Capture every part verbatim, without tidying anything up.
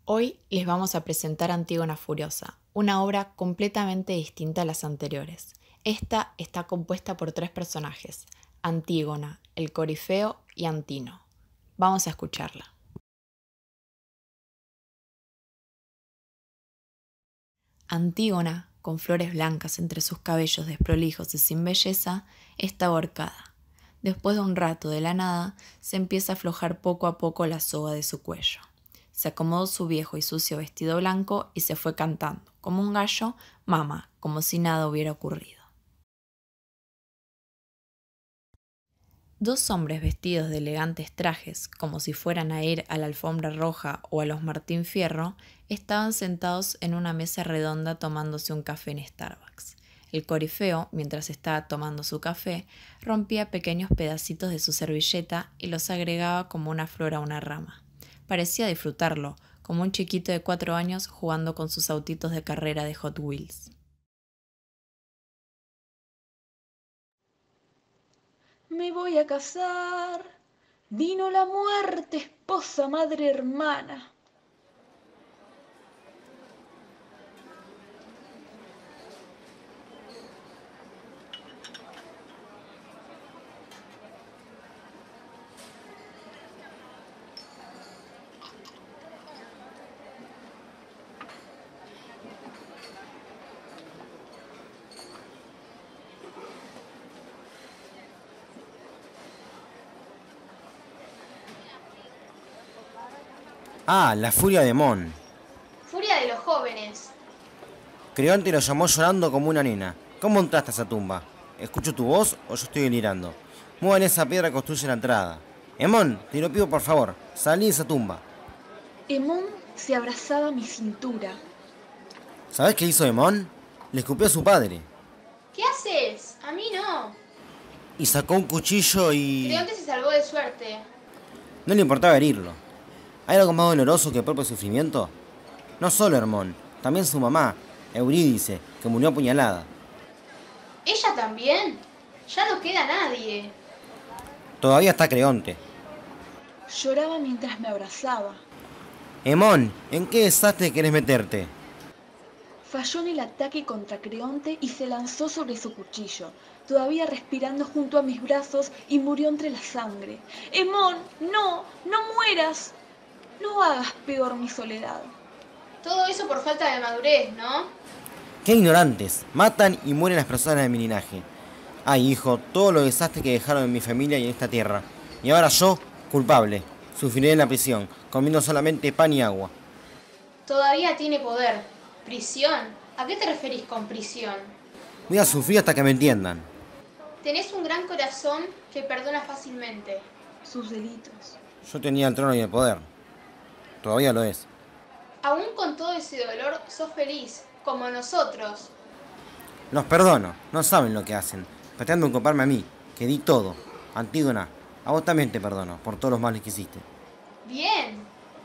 Hoy les vamos a presentar Antígona Furiosa, una obra completamente distinta a las anteriores. Esta está compuesta por tres personajes: Antígona, el Corifeo y Antino. Vamos a escucharla. Antígona, con flores blancas entre sus cabellos desprolijos y sin belleza, está ahorcada. Después de un rato, de la nada, se empieza a aflojar poco a poco la soga de su cuello. Se acomodó su viejo y sucio vestido blanco y se fue cantando, como un gallo, mama, como si nada hubiera ocurrido. Dos hombres vestidos de elegantes trajes, como si fueran a ir a la alfombra roja o a los Martín Fierro, estaban sentados en una mesa redonda tomándose un café en Starbucks. El Corifeo, mientras estaba tomando su café, rompía pequeños pedacitos de su servilleta y los agregaba como una flor a una rama. Parecía disfrutarlo, como un chiquito de cuatro años jugando con sus autitos de carrera de Hot Wheels. Me voy a casar. Vino la muerte, esposa, madre, hermana. Ah, la furia de Mon. Furia de los jóvenes. Creonte lo llamó llorando como una nena. ¿Cómo entraste a esa tumba? ¿Escucho tu voz o yo estoy delirando? Muevan esa piedra y construyen la entrada. Emón, te lo pido por favor, salí de esa tumba. Emón se abrazaba a mi cintura. ¿Sabés qué hizo Emón? Le escupió a su padre. ¿Qué haces? A mí no. Y sacó un cuchillo y... Creonte se salvó de suerte. No le importaba herirlo. ¿Hay algo más doloroso que el propio sufrimiento? No solo Hermón, también su mamá, Eurídice, que murió apuñalada. ¿Ella también? Ya no queda nadie. Todavía está Creonte. Lloraba mientras me abrazaba. Emón, ¿en qué desastre querés meterte? Falló en el ataque contra Creonte y se lanzó sobre su cuchillo, todavía respirando junto a mis brazos, y murió entre la sangre. Emón, no, no mueras. No hagas peor mi soledad. Todo eso por falta de madurez, ¿no? ¡Qué ignorantes! Matan y mueren las personas de mi linaje. Ay, hijo, todo lo desastre que dejaron en mi familia y en esta tierra. Y ahora yo, culpable, sufriré en la prisión, comiendo solamente pan y agua. Todavía tiene poder. ¿Prisión? ¿A qué te referís con prisión? Voy a sufrir hasta que me entiendan. Tenés un gran corazón que perdona fácilmente. Sus delitos. Yo tenía el trono y el poder. Todavía lo es. Aún con todo ese dolor, sos feliz, como nosotros. Los perdono, no saben lo que hacen. Pretenden culparme a mí, que di todo. Antígona, a vos también te perdono por todos los males que hiciste. Bien.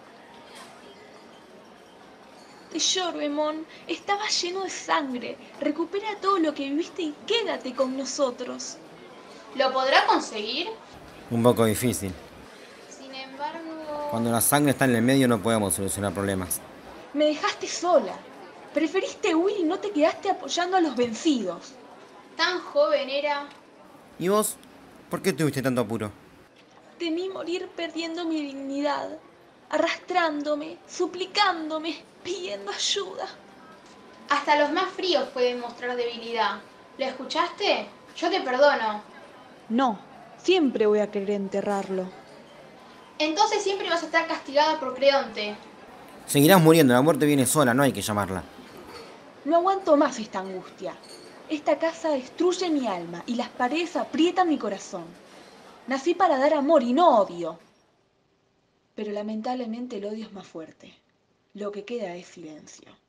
Te lloro, Emón. Estaba lleno de sangre. Recupera todo lo que viviste y quédate con nosotros. ¿Lo podrá conseguir? Un poco difícil. Sin embargo... Cuando la sangre está en el medio no podemos solucionar problemas. Me dejaste sola. Preferiste huir y no te quedaste apoyando a los vencidos. Tan joven era. ¿Y vos? ¿Por qué tuviste tanto apuro? Temí morir perdiendo mi dignidad, arrastrándome, suplicándome, pidiendo ayuda. Hasta los más fríos pueden mostrar debilidad. ¿Lo escuchaste? Yo te perdono. No, siempre voy a querer enterrarlo. Entonces siempre vas a estar castigada por Creonte. Seguirás muriendo, la muerte viene sola, no hay que llamarla. No aguanto más esta angustia. Esta casa destruye mi alma y las paredes aprietan mi corazón. Nací para dar amor y no odio. Pero lamentablemente el odio es más fuerte. Lo que queda es silencio.